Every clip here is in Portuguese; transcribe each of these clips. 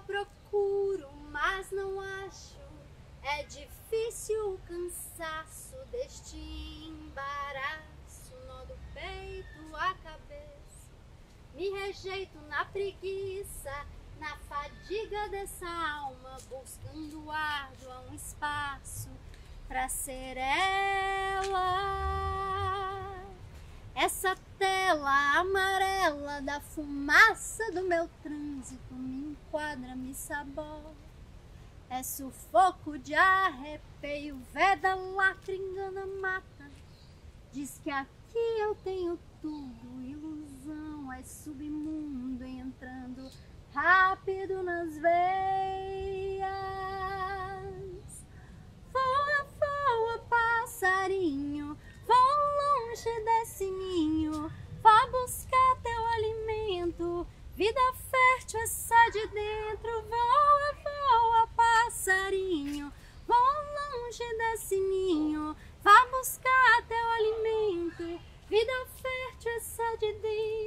procuro, mas não acho. É difícil o cansaço deste embaraço, nó do peito, a cabeça. Me rejeito na preguiça, na fadiga dessa alma, buscando árdua um espaço pra ser ela. Essa tela amarela da fumaça do meu trânsito me enquadra, me sabota. É sufoco de arrepeio, veda, lacre, engana, mata. Diz que aqui eu tenho tudo, ilusão é submundo entrando rápido nas veias. Voa, voa, passarinho, voa longe desse ninho, vá buscar teu alimento, vida fértil é só de dentro. Voa, voa, passarinho, voa longe desse ninho, vá buscar teu alimento, vida fértil é só de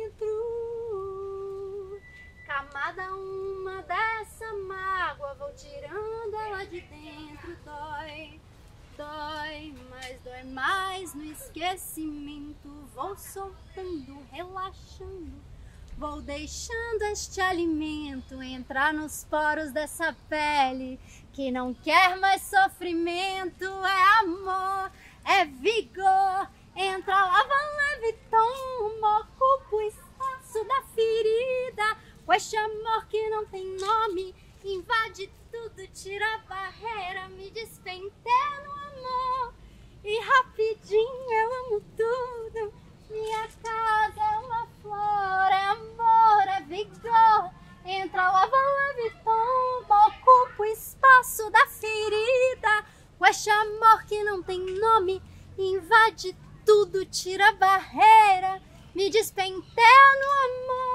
dentro. Camada uma dessa mágoa, vou tirando ela de dentro. Dói, dói, mas dói mais no esquecimento. Vou soltando, relaxando, vou deixando este alimento entrar nos poros dessa pele que não quer mais sofrimento. É amor, é vigor, entra, lava, leve, toma, ocupa o espaço da ferida. Com este amor que não tem nome, invade tudo, tira a barreira, me despenteia no amor. E rapidinho eu amo tudo, minha casa é uma flor, é amor, é vigor. Entra, lava, leve, toma, ocupa o espaço da ferida. Com este amor que não tem nome, invade tudo, tira a barreira, me despenteia no amor.